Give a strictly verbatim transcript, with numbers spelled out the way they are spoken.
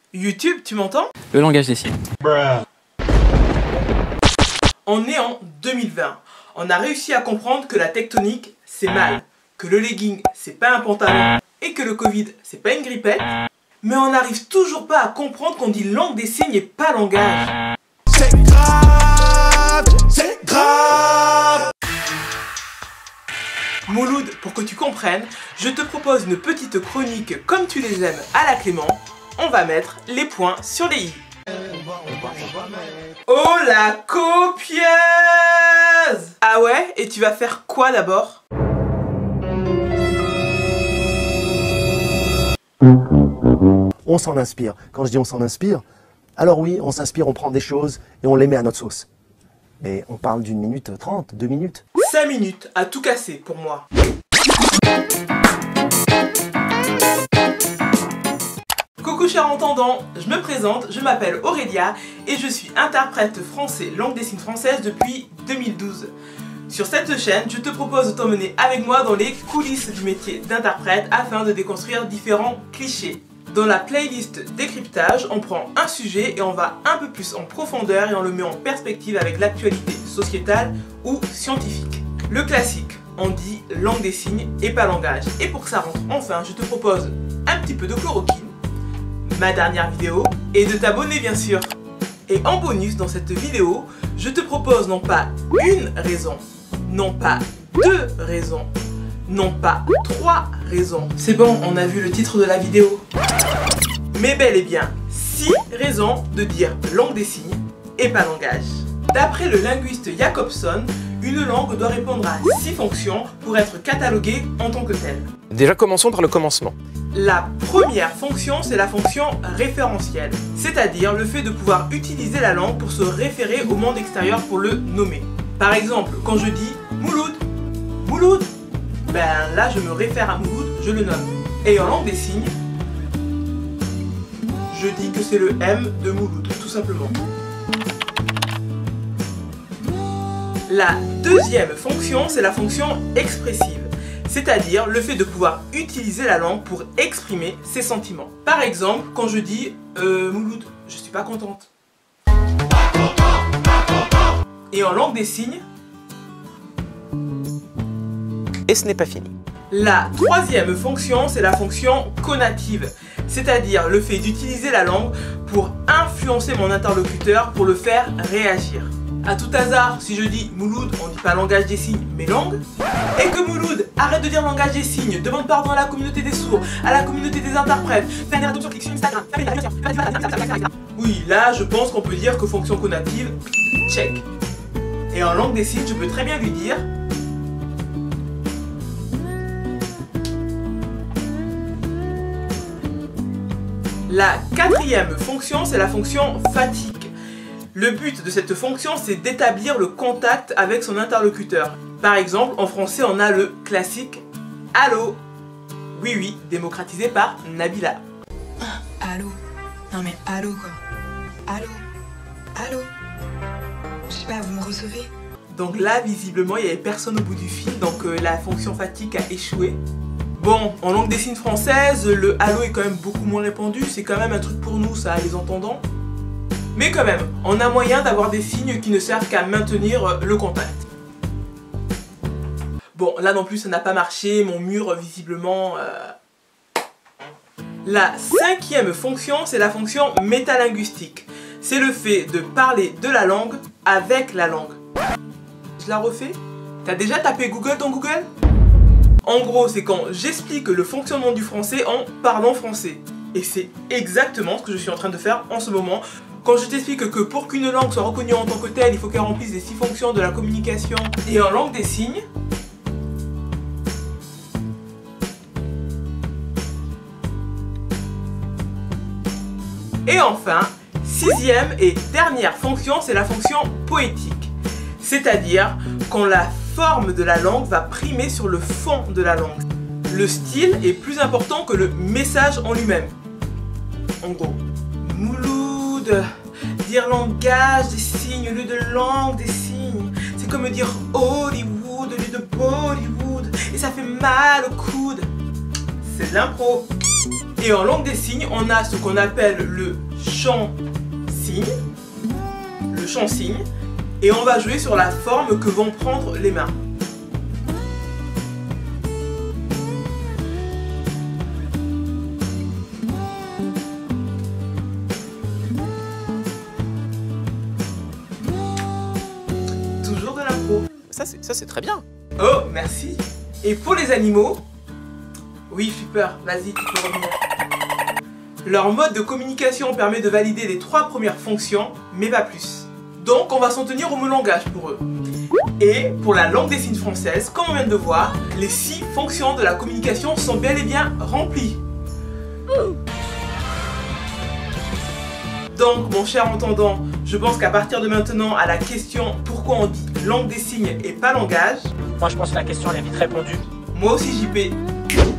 YouTube, tu m'entends? Le langage des signes. On est en deux mille vingt. On a réussi à comprendre que la tectonique, c'est mal. Que le legging, c'est pas un pantalon. Et que le Covid, c'est pas une grippette. Mais on n'arrive toujours pas à comprendre qu'on dit langue des signes et pas langage. C'est grave, c'est grave. Mouloud, pour que tu comprennes, je te propose une petite chronique comme tu les aimes à la Clément. On va mettre les points sur les i. Oh la copieuse! Ah ouais? Et tu vas faire quoi d'abord? On s'en inspire. Quand je dis on s'en inspire, alors oui, on s'inspire, on prend des choses et on les met à notre sauce. Mais on parle d'une minute trente, deux minutes. cinq minutes à tout casser pour moi. Coucou chers entendants, je me présente, je m'appelle Aurélia et je suis interprète français langue des signes française depuis deux mille douze. Sur cette chaîne, je te propose de t'emmener avec moi dans les coulisses du métier d'interprète afin de déconstruire différents clichés. Dans la playlist décryptage, on prend un sujet et on va un peu plus en profondeur et on le met en perspective avec l'actualité sociétale ou scientifique. Le classique, on dit langue des signes et pas langage. Et pour que ça rentre enfin, je te propose un petit peu de chloroquine, ma dernière vidéo, et de t'abonner bien sûr. Et en bonus dans cette vidéo, je te propose non pas une raison, non pas deux raisons, non pas trois raisons. C'est bon, on a vu le titre de la vidéo. Mais bel et bien, six raisons de dire langue des signes et pas langage. D'après le linguiste Jacobson, une langue doit répondre à six fonctions pour être cataloguée en tant que telle. Déjà, commençons par le commencement. La première fonction, c'est la fonction référentielle, c'est-à-dire le fait de pouvoir utiliser la langue pour se référer au monde extérieur pour le nommer. Par exemple, quand je dis Mouloud, Mouloud, ben là je me réfère à Mouloud, je le nomme. Et en langue des signes, je dis que c'est le M de Mouloud, tout simplement. La deuxième fonction, c'est la fonction expressive, c'est-à-dire le fait de pouvoir utiliser la langue pour exprimer ses sentiments. Par exemple, quand je dis euh, Mouloud, je suis pas contente. Et en langue des signes, Et ce n'est pas fini. la troisième fonction, c'est la fonction conative, c'est-à-dire le fait d'utiliser la langue pour influencer mon interlocuteur, pour le faire réagir. À tout hasard, si je dis Mouloud, on dit pas langage des signes, mais langue, et que Mouloud arrête de dire langage des signes, demande pardon à la communauté des sourds, à la communauté des interprètes, fais un retour sur clic sur Instagram. Oui, là, je pense qu'on peut dire que fonction conative, check. Et en langue des signes, je peux très bien lui dire la quatrième fonction, c'est la fonction fatigue. Le but de cette fonction, c'est d'établir le contact avec son interlocuteur. Par exemple, en français, on a le classique « Allô ». Oui, oui, démocratisé par Nabila. Allô? Non mais allô quoi? Allô? Allô? Je sais pas, vous me recevez? Donc là, visiblement, il n'y avait personne au bout du fil, donc euh, la fonction fatigue a échoué. Bon, en langue des signes française, le « allô » est quand même beaucoup moins répandu, c'est quand même un truc pour nous, ça, les entendants. Mais quand même, on a moyen d'avoir des signes qui ne servent qu'à maintenir le contact. Bon, là non plus ça n'a pas marché, mon mur visiblement... Euh... La cinquième fonction, c'est la fonction métalinguistique. C'est le fait de parler de la langue avec la langue. Je la refais? T'as déjà tapé Google dans Google? En gros, c'est quand j'explique le fonctionnement du français en parlant français. Et c'est exactement ce que je suis en train de faire en ce moment. Quand je t'explique que pour qu'une langue soit reconnue en tant que telle, il faut qu'elle remplisse les six fonctions de la communication et en langue des signes. Et enfin, sixième et dernière fonction, c'est la fonction poétique. C'est-à-dire quand la forme de la langue va primer sur le fond de la langue. Le style est plus important que le message en lui-même. En gros, Mouloud, dire langage des signes au lieu de langue des signes, c'est comme dire Hollywood au lieu de Bollywood, et ça fait mal au coude. C'est de l'impro. Et en langue des signes, on a ce qu'on appelle le champ signe, le champ signe, et on va jouer sur la forme que vont prendre les mains. Toujours de l'impro. Ça, c'est ça, c'est très bien. Oh, merci. Et pour les animaux, oui, Flipper, vas-y, tu peux revenir. Leur mode de communication permet de valider les trois premières fonctions, mais pas plus. Donc, on va s'en tenir au mot langage pour eux. Et pour la langue des signes française, comme on vient de voir, les six fonctions de la communication sont bel et bien remplies. Donc, mon cher entendant, je pense qu'à partir de maintenant, à la question pourquoi on dit langue des signes et pas langage, Moi je pense que la question elle est vite répondue. moi aussi J P,